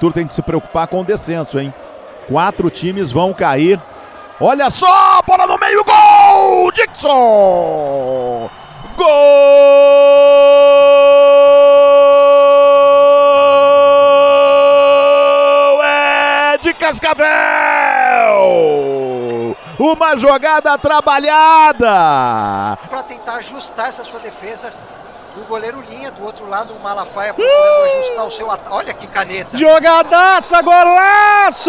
Prefeitura tem que se preocupar com o descenso, hein? 4 times vão cair. Olha só, bola no meio, gol! Dixon! Gol! É de Cascavel! Uma jogada trabalhada! Para tentar ajustar essa sua defesa, o goleiro Linha, do outro lado o Malafaia procurando ajustar o seu ataque. Olha que caneta! Jogadaça, golaço!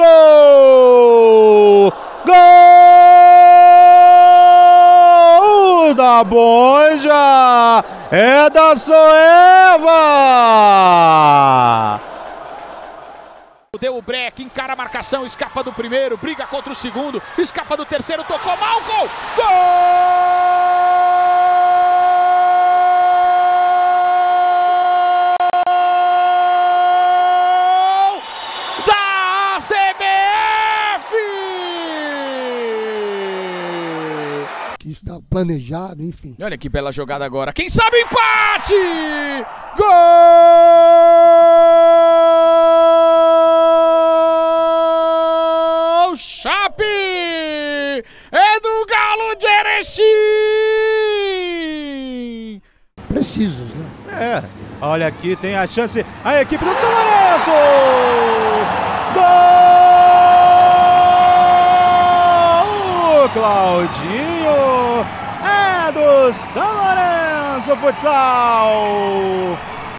Gol da Bonja! É da Soeva! Deu o break, encara a marcação, escapa do primeiro, briga contra o segundo, escapa do terceiro, tocou Malcolm! Gol! Da CBF! Que está planejado, enfim. Olha que bela jogada agora, quem sabe o empate! Gol! Chape! É do Galo de Erechim! Precisos, né? É, olha aqui, tem a chance, a equipe do São Lourenço! Gol! Claudinho! É do São Lourenço Futsal!